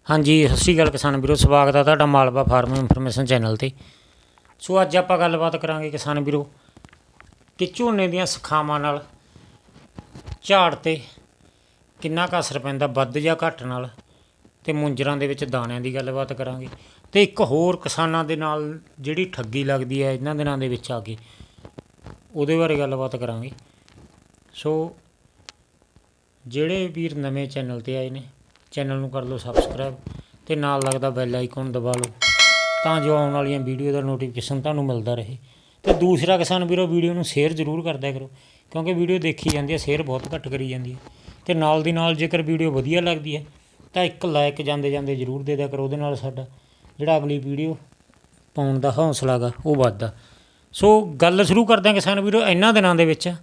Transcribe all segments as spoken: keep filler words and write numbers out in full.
हाँ जी, सत श्री अकाल किसान वीरो, स्वागत है तुहाडा मालवा फार्म इनफॉर्मेशन चैनल ते। सो अज आपां गलबात करांगे किसान वीरो कि झोने दीयां सखावां नाल झाड़ ते किन्ना क असर पैंदा, वध जां घट नाल, ते मुंजरां दे विच दाणिਆਂ दी गलबात करांगे। ते एक होर किसानां दे नाल जिहड़ी ठगी लगदी है इन्हां दिनां दे विच आ के ਉਹਦੇ बारे गलबात करांगे। सो ਜਿਹੜੇ ਵੀਰ ਨਵੇਂ ਚੈਨਲ ਤੇ ਆਏ ਨੇ, चैनल ਨੂੰ कर लो सबसक्राइब ਤੇ ਨਾਲ लगदा बैल आइकन दबा लो ਤਾਂ ਜੋ ਆਉਣ ਵਾਲੀਆਂ ਵੀਡੀਓ ਦਾ ਨੋਟੀਫਿਕੇਸ਼ਨ ਤੁਹਾਨੂੰ ਮਿਲਦਾ ਰਹੇ। ਤੇ ਦੂਸਰਾ ਕਿਸਾਨ ਵੀਰੋ, ਵੀਡੀਓ ਨੂੰ ਸ਼ੇਅਰ ਜ਼ਰੂਰ ਕਰਦਿਆ ਕਰੋ ਕਿਉਂਕਿ ਵੀਡੀਓ ਦੇਖੀ ਜਾਂਦੀ ਹੈ, ਸ਼ੇਅਰ ਬਹੁਤ ਘੱਟ ਕਰੀ ਜਾਂਦੀ ਹੈ। ਤੇ ਨਾਲ ਦੀ ਨਾਲ ਜੇਕਰ ਵੀਡੀਓ ਵਧੀਆ ਲੱਗਦੀ ਹੈ ਤਾਂ ਇੱਕ ਲਾਇਕ ਜਾਂਦੇ ਜਾਂਦੇ ਜ਼ਰੂਰ ਦੇ ਦਿਆ ਕਰੋ, ਉਹਦੇ ਨਾਲ ਸਾਡਾ ਜਿਹੜਾ ਅਗਲੀ ਵੀਡੀਓ ਪਾਉਣ ਦਾ ਹੌਸਲਾ ਗਾ ਉਹ ਵੱਧਦਾ। ਸੋ ਗੱਲ ਸ਼ੁਰੂ ਕਰਦੇ ਹਾਂ ਕਿਸਾਨ ਵੀਰੋ। ਇਹਨਾਂ ਦਿਨਾਂ ਦੇ ਵਿੱਚ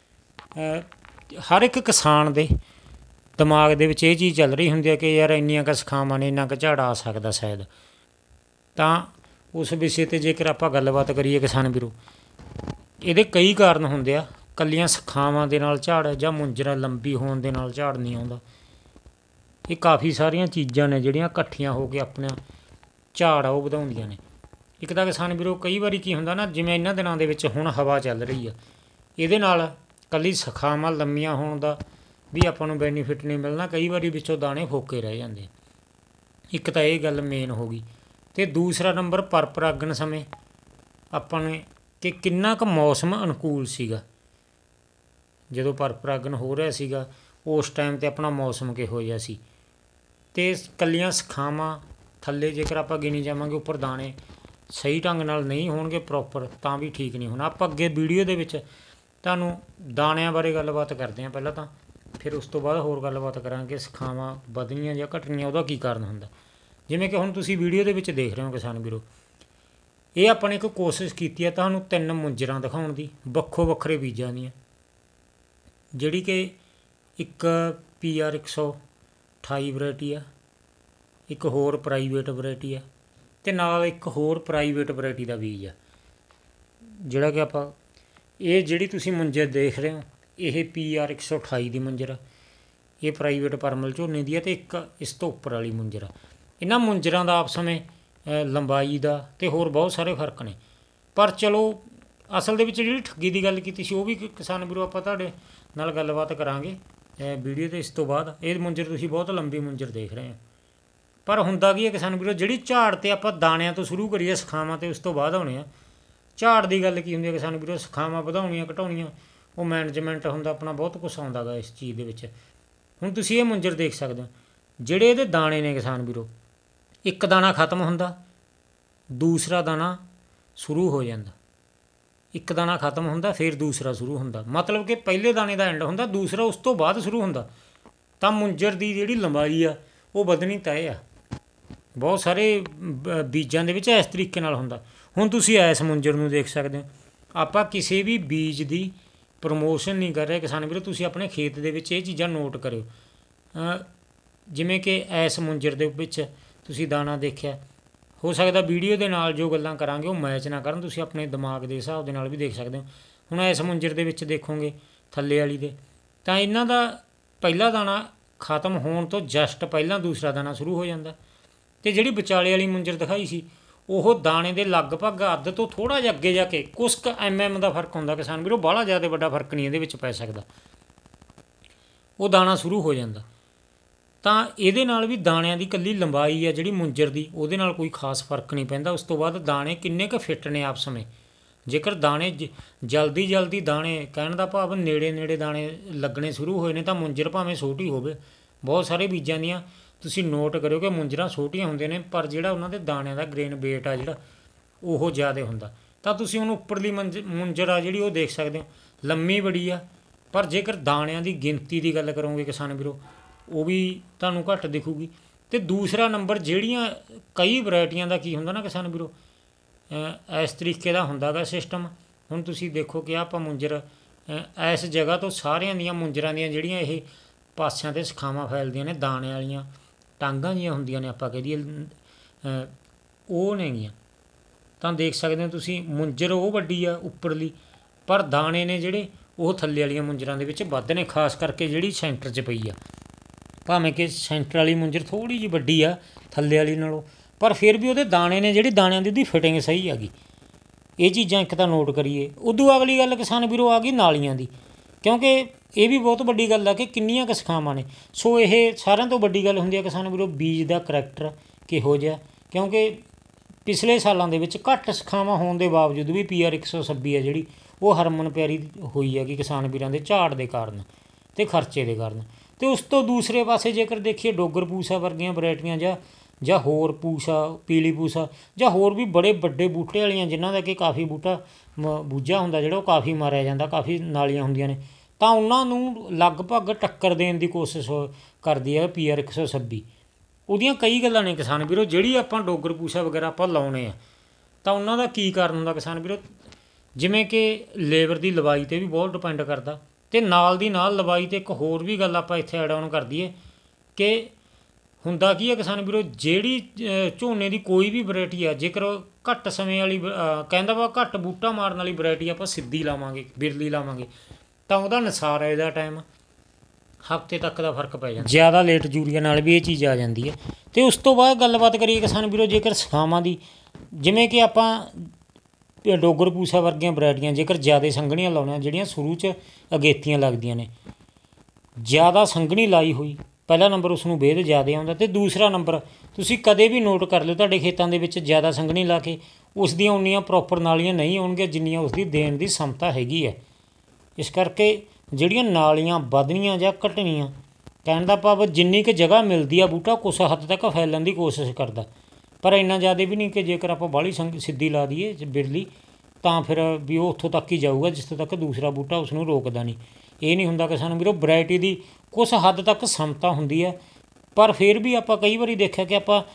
ਹਰ ਇੱਕ ਕਿਸਾਨ ਦੇ ਦਿਮਾਗ ਦੇ ਵਿੱਚ ਇਹ ਚੀਜ਼ ਚੱਲ ਰਹੀ ਹੁੰਦੀ ਹੈ ਕਿ ਯਾਰ ਇੰਨੀਆਂ ਕੁ ਸਖਾਵਾਂ ਨੇ, ਇੰਨਾ ਕੁ ਝਾੜਾ ਆ ਸਕਦਾ ਸ਼ਾਇਦ। ਤਾਂ ਉਸ ਵਿਸ਼ੇ 'ਤੇ ਜੇਕਰ ਆਪਾਂ ਗੱਲਬਾਤ ਕਰੀਏ ਕਿਸਾਨ ਵੀਰੋ, ਇਹਦੇ ਕਈ ਕਾਰਨ ਹੁੰਦੇ ਆ। ਇਕੱਲੀਆਂ ਸਖਾਵਾਂ ਦੇ ਨਾਲ ਝਾੜ ਜਾਂ ਮੁੰਜਰਾ ਲੰਬੀ ਹੋਣ ਦੇ ਨਾਲ ਝਾੜ ਨਹੀਂ ਆਉਂਦਾ। ਇਹ ਕਾਫੀ ਸਾਰੀਆਂ ਚੀਜ਼ਾਂ ਨੇ ਜਿਹੜੀਆਂ ਇਕੱਠੀਆਂ ਹੋ ਕੇ ਆਪਣਾ ਝਾੜ ਆ ਉਹ ਵਧਾਉਂਦੀਆਂ ਨੇ। ਇੱਕ ਤਾਂ ਕਿਸਾਨ ਵੀਰੋ ਕਈ ਵਾਰੀ ਕੀ ਹੁੰਦਾ ਨਾ, ਜਿਵੇਂ ਇਹਨਾਂ ਦਿਨਾਂ ਦੇ ਵਿੱਚ ਹੁਣ ਹਵਾ ਚੱਲ ਰਹੀ ਆ, ਇਹਦੇ ਨਾਲ ਇਕੱਲੀ ਸਖਾਵਾਂ ਲੰਮੀਆਂ ਹੋਣ ਦਾ ਵੀ ਆਪਾਂ ਨੂੰ ਬੈਨੀਫਿਟ ਨਹੀਂ ਮਿਲਣਾ। ਕਈ ਵਾਰੀ ਵਿੱਚੋਂ ਦਾਣੇ ਫੋਕੇ ਰਹਿ ਜਾਂਦੇ। ਇੱਕ ਤਾਂ ਇਹ ਗੱਲ ਮੇਨ ਹੋ ਗਈ। ਅਤੇ ਦੂਸਰਾ ਨੰਬਰ ਪਰ ਪਰਾਗਣ ਸਮੇਂ ਆਪਾਂ ਨੇ ਕਿ ਕਿੰਨਾ ਕੁ ਮੌਸਮ ਅਨੁਕੂਲ ਸੀਗਾ। ਜਦੋਂ ਪਰ ਪਰਾਗਣ ਹੋ ਰਿਹਾ ਸੀਗਾ ਉਸ ਟਾਈਮ 'ਤੇ ਆਪਣਾ ਮੌਸਮ ਕਿਹੋ ਜਿਹਾ ਸੀ। ਅਤੇ ਇਕੱਲੀਆਂ ਸਖਾਵਾਂ ਥੱਲੇ ਜੇਕਰ ਆਪਾਂ ਗਿਣੀ ਜਾਵਾਂਗੇ, ਉੱਪਰ ਦਾਣੇ ਸਹੀ ਢੰਗ ਨਾਲ ਨਹੀਂ ਹੋਣਗੇ ਪ੍ਰੋਪਰ, ਤਾਂ ਵੀ ਠੀਕ ਨਹੀਂ ਹੋਣਾ। ਆਪਾਂ ਅੱਗੇ ਵੀਡੀਓ ਦੇ ਵਿੱਚ ਤੁਹਾਨੂੰ ਦਾਣਿਆਂ ਬਾਰੇ ਗੱਲਬਾਤ ਕਰਦੇ ਹਾਂ ਪਹਿਲਾਂ ਤਾਂ, ਫਿਰ ਉਸ ਤੋਂ ਬਾਅਦ ਹੋਰ ਗੱਲਬਾਤ ਕਰਾਂਗੇ ਸਖਾਵਾਂ ਵਧਣੀਆਂ ਜਾਂ ਘਟਣੀਆਂ ਉਹਦਾ ਕੀ ਕਾਰਨ ਹੁੰਦਾ। ਜਿਵੇਂ ਕਿ ਹੁਣ ਤੁਸੀਂ ਵੀਡੀਓ ਦੇ ਵਿੱਚ ਦੇਖ ਰਹੇ ਹੋ ਕਿਸਾਨ ਵੀਰੋ, ਇਹ ਆਪਾਂ ਨੇ ਇੱਕ ਕੋਸ਼ਿਸ਼ ਕੀਤੀ ਹੈ ਤੁਹਾਨੂੰ ਤਿੰਨ ਮੁੰਜਰਾਂ ਦਿਖਾਉਣ ਦੀ, ਵੱਖੋ ਵੱਖਰੇ ਬੀਜਾਂ ਦੀਆਂ, ਜਿਹੜੀ ਕਿ ਇੱਕ ਪੀ ਆਰ ਇੱਕ ਸੌ ਅਠਾਈ ਵਰਾਇਟੀ ਆ, ਇੱਕ ਹੋਰ ਪ੍ਰਾਈਵੇਟ ਵਰਾਇਟੀ ਆ, ਅਤੇ ਨਾਲ ਇੱਕ ਹੋਰ ਪ੍ਰਾਈਵੇਟ ਵਰਾਇਟੀ ਦਾ ਬੀਜ ਆ ਜਿਹੜਾ ਕਿ ਆਪਾਂ ਇਹ ਜਿਹੜੀ ਤੁਸੀਂ ਮੁੰਜਰ ਦੇਖ ਰਹੇ ਹੋ ਇਹ ਪੀ ਆਰ ਇੱਕ ਸੌ ਅਠਾਈ ਦੀ ਮੁੰਜਰ ਆ, ਇਹ ਪ੍ਰਾਈਵੇਟ ਪਰਮਲ ਝੋਨੇ ਦੀ ਹੈ, ਅਤੇ ਇੱਕ ਇਸ ਤੋਂ ਉੱਪਰ ਵਾਲੀ ਮੁੰਜਰ ਆ। ਇਹਨਾਂ ਮੁੰਜਰਾਂ ਦਾ ਆਪਸ ਵਿੱਚ ਲੰਬਾਈ ਦਾ ਅਤੇ ਹੋਰ ਬਹੁਤ ਸਾਰੇ ਫਰਕ ਨੇ। ਪਰ ਚਲੋ ਅਸਲ ਦੇ ਵਿੱਚ ਜਿਹੜੀ ਠੱਗੀ ਦੀ ਗੱਲ ਕੀਤੀ ਸੀ ਉਹ ਵੀ ਕਿਸਾਨ ਵੀਰੋ ਆਪਾਂ ਤੁਹਾਡੇ ਨਾਲ ਗੱਲਬਾਤ ਕਰਾਂਗੇ ਵੀਡੀਓ ਦੇ ਇਸ ਤੋਂ ਬਾਅਦ। ਇਹ ਮੁੰਜਰ ਤੁਸੀਂ ਬਹੁਤ ਲੰਬੀ ਮੁੰਜਰ ਦੇਖ ਰਹੇ ਹੋ, ਪਰ ਹੁੰਦਾ ਕੀ ਹੈ ਕਿਸਾਨ ਵੀਰੋ, ਜਿਹੜੀ ਝਾੜ 'ਤੇ ਆਪਾਂ ਦਾਣਿਆਂ ਤੋਂ ਸ਼ੁਰੂ ਕਰੀਏ, ਸਖਾਵਾਂ 'ਤੇ ਉਸ ਤੋਂ ਬਾਅਦ ਆਉਣੇ ਆ। ਝਾੜ ਦੀ ਗੱਲ ਕੀ ਹੁੰਦੀ ਹੈ ਕਿਸਾਨ ਵੀਰੋ, ਸਖਾਵਾਂ ਵਧਾਉਣੀਆਂ ਘਟਾਉਣੀਆਂ ਉਹ ਮੈਨੇਜਮੈਂਟ ਹੁੰਦਾ ਆਪਣਾ, ਬਹੁਤ ਕੁਛ ਆਉਂਦਾ ਗਾ ਇਸ ਚੀਜ਼ ਦੇ ਵਿੱਚ। ਹੁਣ ਤੁਸੀਂ ਇਹ ਮੁੰਜਰ ਦੇਖ ਸਕਦੇ ਹੋ, ਜਿਹੜੇ ਇਹਦੇ ਦਾਣੇ ਨੇ ਕਿਸਾਨ ਵੀਰੋ, ਇੱਕ ਦਾਣਾ ਖਤਮ ਹੁੰਦਾ, ਦੂਸਰਾ ਦਾਣਾ ਸ਼ੁਰੂ ਹੋ ਜਾਂਦਾ। ਇੱਕ ਦਾਣਾ ਖਤਮ ਹੁੰਦਾ ਫਿਰ ਦੂਸਰਾ ਸ਼ੁਰੂ ਹੁੰਦਾ, ਮਤਲਬ ਕਿ ਪਹਿਲੇ ਦਾਣੇ ਦਾ ਐਂਡ ਹੁੰਦਾ, ਦੂਸਰਾ ਉਸ ਤੋਂ ਬਾਅਦ ਸ਼ੁਰੂ ਹੁੰਦਾ। ਤਾਂ ਮੁੰਜਰ ਦੀ ਜਿਹੜੀ ਲੰਬਾਈ ਆ ਉਹ ਵਧਣੀ ਤੈਅ ਆ। ਬਹੁਤ ਸਾਰੇ ਬੀਜਾਂ ਦੇ ਵਿੱਚ ਇਸ ਤਰੀਕੇ ਨਾਲ ਹੁੰਦਾ। ਹੁਣ ਤੁਸੀਂ ਇਸ ਮੁੰਜਰ ਨੂੰ ਦੇਖ ਸਕਦੇ ਹੋ। ਆਪਾਂ ਕਿਸੇ ਵੀ ਬੀਜ ਦੀ ਪ੍ਰਮੋਸ਼ਨ ਨਹੀਂ ਕਰ ਰਹੇ ਕਿਸਾਨ ਵੀਰੋ, ਤੁਸੀਂ ਆਪਣੇ ਖੇਤ ਦੇ ਵਿੱਚ ਇਹ ਚੀਜ਼ਾਂ ਨੋਟ ਕਰਿਓ। ਜਿਵੇਂ ਕਿ ਇਸ ਮੁੰਜਰ ਦੇ ਵਿੱਚ ਤੁਸੀਂ ਦਾਣਾ ਦੇਖਿਆ, ਹੋ ਸਕਦਾ ਵੀਡੀਓ ਦੇ ਨਾਲ ਜੋ ਗੱਲਾਂ ਕਰਾਂਗੇ ਉਹ ਮੈਚ ਨਾ ਕਰਨ, ਤੁਸੀਂ ਆਪਣੇ ਦਿਮਾਗ ਦੇ ਹਿਸਾਬ ਦੇ ਨਾਲ ਵੀ ਦੇਖ ਸਕਦੇ ਹੋ। ਹੁਣ ਇਸ ਮੁੰਜਰ ਦੇ ਵਿੱਚ ਦੇਖੋਗੇ ਥੱਲੇ ਵਾਲੀ ਦੇ, ਤਾਂ ਇਹਨਾਂ ਦਾ ਪਹਿਲਾ ਦਾਣਾ ਖਤਮ ਹੋਣ ਤੋਂ ਜਸਟ ਪਹਿਲਾਂ ਦੂਸਰਾ ਦਾਣਾ ਸ਼ੁਰੂ ਹੋ ਜਾਂਦਾ। ਅਤੇ ਜਿਹੜੀ ਵਿਚਾਲੇ ਵਾਲੀ ਮੁੰਜਰ ਦਿਖਾਈ ਸੀ ਉਹ ਦਾਣੇ ਦੇ ਲਗਭਗ ਅੱਧ ਤੋਂ ਥੋੜ੍ਹਾ ਜਿਹਾ ਅੱਗੇ ਜਾ ਕੇ ਕੁਛ ਕੁ ਐਮ ਐਮ ਦਾ ਫਰਕ ਹੁੰਦਾ ਕਿਸਾਨ ਵੀਰੋ, ਬਾਹਲਾ ਜ਼ਿਆਦਾ ਵੱਡਾ ਫਰਕ ਨਹੀਂ ਇਹਦੇ ਵਿੱਚ ਪੈ ਸਕਦਾ, ਉਹ ਦਾਣਾ ਸ਼ੁਰੂ ਹੋ ਜਾਂਦਾ। ਤਾਂ ਇਹਦੇ ਨਾਲ ਵੀ ਦਾਣਿਆਂ ਦੀ ਇਕੱਲੀ ਲੰਬਾਈ ਹੈ ਜਿਹੜੀ ਮੁੰਜਰ ਦੀ, ਉਹਦੇ ਨਾਲ ਕੋਈ ਖਾਸ ਫਰਕ ਨਹੀਂ ਪੈਂਦਾ। ਉਸ ਤੋਂ ਬਾਅਦ ਦਾਣੇ ਕਿੰਨੇ ਕੁ ਫਿੱਟ ਨੇ ਆਪਸ ਵਿੱਚ। ਜੇਕਰ ਦਾਣੇ ਜ ਜਲਦੀ ਜਲਦੀ ਦਾਣੇ, ਕਹਿਣ ਦਾ ਭਾਵ ਨੇੜੇ ਨੇੜੇ ਦਾਣੇ ਲੱਗਣੇ ਸ਼ੁਰੂ ਹੋਏ ਨੇ, ਤਾਂ ਮੁੰਜਰ ਭਾਵੇਂ ਛੋਟੀ ਹੋਵੇ, ਬਹੁਤ ਸਾਰੇ ਬੀਜਾਂ ਦੀਆਂ ਤੁਸੀਂ ਨੋਟ ਕਰਿਓ ਕਿ ਮੁੰਜਰਾਂ ਛੋਟੀਆਂ ਹੁੰਦੀਆਂ ਨੇ, ਪਰ ਜਿਹੜਾ ਉਹਨਾਂ ਦੇ ਦਾਣਿਆਂ ਦਾ ਗ੍ਰੇਨ ਵੇਟ ਆ ਜਿਹੜਾ ਉਹ ਜ਼ਿਆਦਾ ਹੁੰਦਾ। ਤਾਂ ਤੁਸੀਂ ਉਹਨੂੰ ਉੱਪਰਲੀ ਮੰਜ ਮੁੰਜਰ ਆ ਜਿਹੜੀ ਉਹ ਦੇਖ ਸਕਦੇ ਹੋ, ਲੰਮੀ ਬੜੀ ਆ, ਪਰ ਜੇਕਰ ਦਾਣਿਆਂ ਦੀ ਗਿਣਤੀ ਦੀ ਗੱਲ ਕਰੋਗੇ ਕਿਸਾਨ ਵੀਰੋ ਉਹ ਵੀ ਤੁਹਾਨੂੰ ਘੱਟ ਦਿਖੂਗੀ। ਅਤੇ ਦੂਸਰਾ ਨੰਬਰ ਜਿਹੜੀਆਂ ਕਈ ਵਰਾਇਟੀਆਂ ਦਾ ਕੀ ਹੁੰਦਾ ਨਾ ਕਿਸਾਨ ਵੀਰੋ, ਇਸ ਤਰੀਕੇ ਦਾ ਹੁੰਦਾ ਗਾ ਸਿਸਟਮ। ਹੁਣ ਤੁਸੀਂ ਦੇਖੋ ਕਿ ਆਪਾਂ ਮੁੰਜਰ ਇਸ ਜਗ੍ਹਾ ਤੋਂ ਸਾਰਿਆਂ ਦੀਆਂ ਮੁੰਜਰਾਂ ਦੀਆਂ ਜਿਹੜੀਆਂ ਇਹ ਪਾਸਿਆਂ 'ਤੇ ਸਖਾਵਾਂ ਫੈਲਦੀਆਂ ਨੇ, ਦਾਣੇ ਵਾਲੀਆਂ ਟਾਂਗਾਂ ਜੀਆਂ ਹੁੰਦੀਆਂ ਨੇ ਆਪਾਂ ਕਹਿ ਦਈਏ ਉਹ ਨੇਗੀਆਂ। ਤਾਂ ਦੇਖ ਸਕਦੇ ਹੋ ਤੁਸੀਂ ਮੁੰਜਰ ਉਹ ਵੱਡੀ ਆ ਉੱਪਰਲੀ, ਪਰ ਦਾਣੇ ਨੇ ਜਿਹੜੇ ਉਹ ਥੱਲੇ ਵਾਲੀਆਂ ਮੁੰਜਰਾਂ ਦੇ ਵਿੱਚ ਵੱਧ ਨੇ, ਖਾਸ ਕਰਕੇ ਜਿਹੜੀ ਸੈਂਟਰ 'ਚ ਪਈ ਆ। ਭਾਵੇਂ ਕਿ ਸੈਂਟਰ ਵਾਲੀ ਮੁੰਜਰ ਥੋੜ੍ਹੀ ਜਿਹੀ ਵੱਡੀ ਆ ਥੱਲੇ ਵਾਲੀ ਨਾਲੋਂ, ਪਰ ਫਿਰ ਵੀ ਉਹਦੇ ਦਾਣੇ ਨੇ ਜਿਹੜੀ ਦਾਣਿਆਂ ਦੀ ਉਹਦੀ ਫਿਟਿੰਗ ਸਹੀ ਆ ਗਈ। ਇਹ ਚੀਜ਼ਾਂ ਇੱਕ ਤਾਂ ਨੋਟ ਕਰੀਏ। ਉਦੋਂ ਅਗਲੀ ਗੱਲ ਕਿਸਾਨ ਵੀਰੋ ਆ ਗਈ ਨਾਲੀਆਂ ਦੀ, ਕਿਉਂਕਿ ਇਹ ਵੀ ਬਹੁਤ ਵੱਡੀ ਗੱਲ ਆ ਕਿ ਕਿੰਨੀਆਂ ਕੁ ਸ਼ਾਖਾਵਾਂ ਨੇ। ਸੋ ਇਹ ਸਾਰਿਆਂ ਤੋਂ ਵੱਡੀ ਗੱਲ ਹੁੰਦੀ ਆ ਕਿਸਾਨ ਵੀਰੋ ਬੀਜ ਦਾ ਕਰੈਕਟਰ ਕਿਹੋ ਜਿਹਾ, ਕਿਉਂਕਿ ਪਿਛਲੇ ਸਾਲਾਂ ਦੇ ਵਿੱਚ ਘੱਟ ਸ਼ਾਖਾਵਾਂ ਹੋਣ ਦੇ ਬਾਵਜੂਦ ਵੀ ਪੀ ਆਰ ਇੱਕ ਸੌ ਛੱਬੀ ਆ ਜਿਹੜੀ ਉਹ ਹਰਮਨ ਪਿਆਰੀ ਹੋਈ ਹੈਗੀ ਕਿਸਾਨ ਵੀਰਾਂ ਦੇ ਝਾੜ ਦੇ ਕਾਰਨ ਅਤੇ ਖਰਚੇ ਦੇ ਕਾਰਨ। ਅਤੇ ਉਸ ਤੋਂ ਦੂਸਰੇ ਪਾਸੇ ਜੇਕਰ ਦੇਖੀਏ ਡੋਗਰ ਪੂਸਾ ਵਰਗੀਆਂ ਵਰਾਇਟੀਆਂ ਜਾਂ ਜਾਂ ਹੋਰ ਪੂਸਾ ਪੀਲੀ ਪੂਸਾ ਜਾਂ ਹੋਰ ਵੀ ਬੜੇ ਵੱਡੇ ਬੂਟੇ ਵਾਲੀਆਂ ਜਿਨ੍ਹਾਂ ਦਾ ਕਿ ਕਾਫੀ ਬੂਟਾ ਮ ਬੂਝਾ ਹੁੰਦਾ ਜਿਹੜਾ ਉਹ ਕਾਫੀ ਮਾਰਿਆ ਜਾਂਦਾ, ਕਾਫੀ ਨਾਲੀਆਂ ਹੁੰਦੀਆਂ ਨੇ, ਤਾਂ ਉਹਨਾਂ ਨੂੰ ਲਗਭਗ ਟੱਕਰ ਦੇਣ ਦੀ ਕੋਸ਼ਿਸ਼ ਕਰਦੀ ਹੈ ਪੀ ਆਰ ਇੱਕ ਸੌ ਛੱਬੀ। ਉਹਦੀਆਂ ਕਈ ਗੱਲਾਂ ਨੇ ਕਿਸਾਨ ਵੀਰੋ। ਜਿਹੜੀ ਆਪਾਂ ਡੋਗਰ ਪੂਸਾ ਵਗੈਰਾ ਆਪਾਂ ਲਾਉਣੇ ਆ ਤਾਂ ਉਹਨਾਂ ਦਾ ਕੀ ਕਾਰਨ ਹੁੰਦਾ ਕਿਸਾਨ ਵੀਰੋ, ਜਿਵੇਂ ਕਿ ਲੇਬਰ ਦੀ ਲਵਾਈ 'ਤੇ ਵੀ ਬਹੁਤ ਡਿਪੈਂਡ ਕਰਦਾ, ਅਤੇ ਨਾਲ ਦੀ ਨਾਲ ਲਵਾਈ 'ਤੇ ਇੱਕ ਹੋਰ ਵੀ ਗੱਲ ਆਪਾਂ ਇੱਥੇ ਐਡ ਆਨ ਕਰ ਦਈਏ ਕਿ ਹੁੰਦਾ ਕੀ ਹੈ ਕਿਸਾਨ ਵੀਰੋ, ਜਿਹੜੀ ਝੋਨੇ ਦੀ ਕੋਈ ਵੀ ਵਰਾਇਟੀ ਆ ਜੇਕਰ ਘੱਟ ਸਮੇਂ ਵਾਲੀ ਕਹਿੰਦਾ ਵਾ ਘੱਟ ਬੂਟਾ ਮਾਰਨ ਵਾਲੀ ਵਰਾਇਟੀ ਆਪਾਂ ਸਿੱਧੀ ਲਾਵਾਂਗੇ ਬਿਰਲੀ ਲਾਵਾਂਗੇ ਤਾਂ ਉਹਦਾ ਨਸਾਰੇ ਦਾ ਟਾਈਮ ਹਫ਼ਤੇ ਤੱਕ ਦਾ ਫਰਕ ਪੈ ਜਾਂਦਾ। ਜ਼ਿਆਦਾ ਲੇਟ ਯੂਰੀਆ ਨਾਲ ਵੀ ਇਹ ਚੀਜ਼ ਆ ਜਾਂਦੀ ਹੈ। ਅਤੇ ਉਸ ਤੋਂ ਬਾਅਦ ਗੱਲਬਾਤ ਕਰੀਏ ਕਿਸਾਨ ਵੀਰੋ ਜੇਕਰ ਸ਼ਾਖਾਵਾਂ ਦੀ, ਜਿਵੇਂ ਕਿ ਆਪਾਂ ਡੋਗਰ ਪੂਸਾ ਵਰਗੀਆਂ ਵਰਾਇਟੀਆਂ ਜੇਕਰ ਜ਼ਿਆਦਾ ਸੰਘਣੀਆਂ ਲਾਉਣੀਆਂ ਜਿਹੜੀਆਂ ਸ਼ੁਰੂ 'ਚ ਅਗੇਤੀਆਂ ਲੱਗਦੀਆਂ ਨੇ, ਜ਼ਿਆਦਾ ਸੰਘਣੀ ਲਾਈ ਹੋਈ ਪਹਿਲਾ ਨੰਬਰ ਉਸ ਨੂੰ ਵੇਦ ਜ਼ਿਆਦਾ ਆਉਂਦਾ, ਅਤੇ ਦੂਸਰਾ ਨੰਬਰ ਤੁਸੀਂ ਕਦੇ ਵੀ ਨੋਟ ਕਰ ਲਿਓ ਤੁਹਾਡੇ ਖੇਤਾਂ ਦੇ ਵਿੱਚ ਜ਼ਿਆਦਾ ਸੰਘਣੀ ਲਾ ਕੇ ਉਸ ਦੀਆਂ ਉਨੀਆਂ ਪ੍ਰੋਪਰ ਨਾਲੀਆਂ ਨਹੀਂ ਆਉਣਗੀਆਂ ਜਿੰਨੀਆਂ ਉਸ ਦੀ ਦੇਣ ਦੀ ਸਮਤਾ ਹੈਗੀ ਹੈ। ਇਸ ਕਰਕੇ ਜਿਹੜੀਆਂ ਨਾਲੀਆਂ ਵਧਣੀਆਂ ਜਾਂ ਘਟਣੀਆਂ, ਕਹਿਣ ਦਾ ਭਾਵ ਜਿੰਨੀ ਕੁ ਜਗ੍ਹਾ ਮਿਲਦੀ ਆ ਬੂਟਾ ਕੁਛ ਹੱਦ ਤੱਕ ਫੈਲਣ ਦੀ ਕੋਸ਼ਿਸ਼ ਕਰਦਾ, ਪਰ ਇੰਨਾ ਜ਼ਿਆਦਾ ਵੀ ਨਹੀਂ ਕਿ ਜੇਕਰ ਆਪਾਂ ਬਾਹਲੀ ਸੰਗ ਸਿੱਧੀ ਲਾ ਦਈਏ ਬਿਰਲੀ ਤਾਂ ਫਿਰ ਵੀ ਉਹ ਉੱਥੋਂ ਤੱਕ ਹੀ ਜਾਊਗਾ ਜਿੱਥੋਂ ਤੱਕ ਦੂਸਰਾ ਬੂਟਾ ਉਸ ਨੂੰ ਰੋਕਦਾ ਨਹੀਂ। ਇਹ ਨਹੀਂ ਹੁੰਦਾ ਕਿ ਸਾਨੂੰ ਵੀਰੋ ਵਰਾਇਟੀ ਦੀ ਕੁਛ ਹੱਦ ਤੱਕ ਸਮਤਾ ਹੁੰਦੀ ਹੈ, ਪਰ ਫਿਰ ਵੀ ਆਪਾਂ ਕਈ ਵਾਰੀ ਦੇਖਿਆ ਕਿ ਆਪਾਂ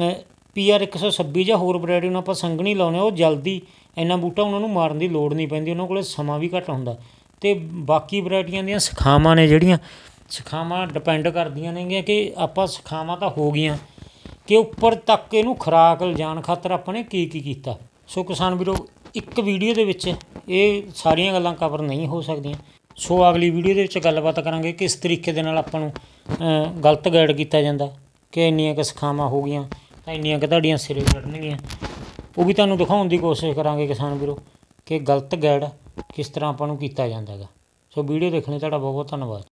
ਪੀ ਆਰ ਇੱਕ ਸੌ ਛੱਬੀ ਜਾਂ ਹੋਰ ਵਰਾਇਟੀ ਨੂੰ ਆਪਾਂ ਸੰਘਣੀ ਲਾਉਂਦੇ ਉਹ ਜਲਦੀ ਇੰਨਾ ਬੂਟਾ ਉਹਨਾਂ ਨੂੰ ਮਾਰਨ ਦੀ ਲੋੜ ਨਹੀਂ ਪੈਂਦੀ, ਉਹਨਾਂ ਕੋਲ ਸਮਾਂ ਵੀ ਘੱਟ ਹੁੰਦਾ। ਅਤੇ ਬਾਕੀ ਵਰਾਇਟੀਆਂ ਦੀਆਂ ਸ਼ਾਖਾਵਾਂ ਨੇ ਜਿਹੜੀਆਂ ਸ਼ਾਖਾਵਾਂ ਡਿਪੈਂਡ ਕਰਦੀਆਂ ਨੇਗੀਆਂ ਕਿ ਆਪਾਂ ਸ਼ਾਖਾਵਾਂ ਤਾਂ ਹੋ ਗਈਆਂ ਕਿ ਉੱਪਰ ਤੱਕ ਇਹਨੂੰ ਖੁਰਾਕ ਲਿਜਾਣ ਖਾਤਰ ਆਪਾਂ ਨੇ ਕੀ ਕੀ ਕੀਤਾ। ਸੋ ਕਿਸਾਨ ਵੀਰੋ ਇੱਕ ਵੀਡੀਓ ਦੇ ਵਿੱਚ ਇਹ ਸਾਰੀਆਂ ਗੱਲਾਂ ਕਵਰ ਨਹੀਂ ਹੋ ਸਕਦੀਆਂ। ਸੋ ਅਗਲੀ ਵੀਡੀਓ ਦੇ ਵਿੱਚ ਗੱਲਬਾਤ ਕਰਾਂਗੇ ਕਿਸ ਤਰੀਕੇ ਦੇ ਨਾਲ ਆਪਾਂ ਨੂੰ ਗਲਤ ਗਾਈਡ ਕੀਤਾ ਜਾਂਦਾ ਕਿ ਇੰਨੀਆਂ ਕੁ ਸ਼ਾਖਾਵਾਂ ਹੋ ਗਈਆਂ ਤਾਂ ਇੰਨੀਆਂ ਕੁ ਤੁਹਾਡੀਆਂ ਸਿਰੇ ਚੜ੍ਹਨਗੀਆਂ। ਉਹ ਵੀ ਤੁਹਾਨੂੰ ਦਿਖਾਉਣ ਦੀ ਕੋਸ਼ਿਸ਼ ਕਰਾਂਗੇ ਕਿਸਾਨ ਵੀਰੋ ਕਿ ਗਲਤ ਗਾਈਡ ਕਿਸ ਤਰ੍ਹਾਂ ਆਪਾਂ ਨੂੰ ਕੀਤਾ ਜਾਂਦਾ ਹੈਗਾ। ਸੋ ਵੀਡੀਓ ਦੇਖਣ ਲਈ ਤੁਹਾਡਾ ਬਹੁਤ ਬਹੁਤ ਧੰਨਵਾਦ।